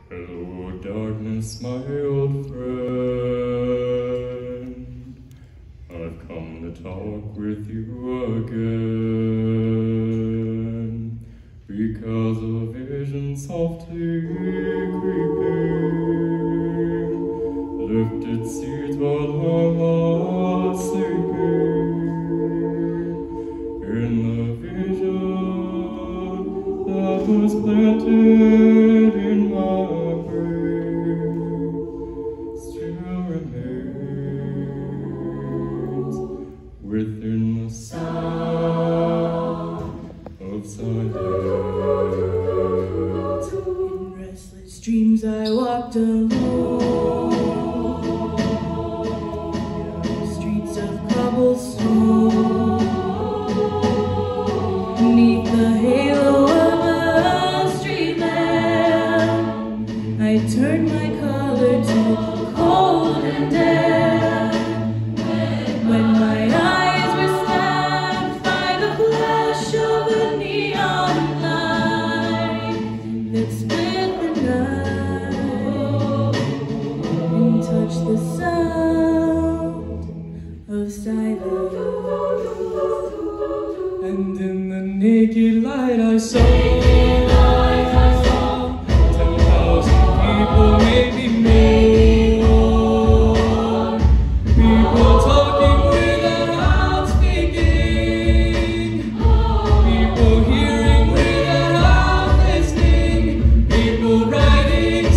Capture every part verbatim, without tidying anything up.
Hello, darkness, my old friend. I've come to talk with you again, because a vision softly creeping lifted seeds while I was sleeping. In the vision that was planted in my brain still remains within the sound of silence. In restless dreams I walked alone, streets of cobblestone, beneath the halo of a street lamp. I turned my collar to cold and damp. When my eyes were stabbed by the flash of a neon light that split the night and touched the sound of silence. And in the naked light I saw ten thousand people, maybe more. People talking without speaking, people hearing without listening, people writing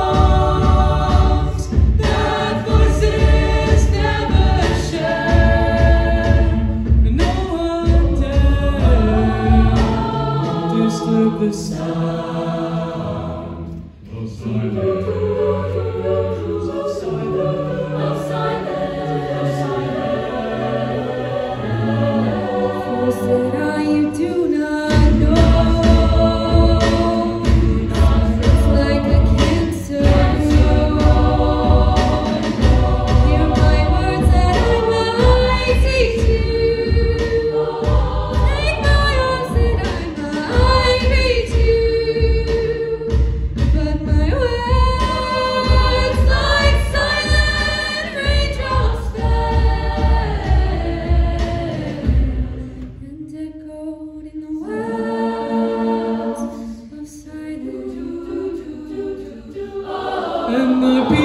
songs that voices never share. And no one dared disturb the sound of silence. Of silence. Of silence. Who said I you do not know? It's like a cancer growth. Hear my words that I might take to. Take my arms that I might reach you. But my words like silent raindrops fell and echoed in the wilds of silence. And the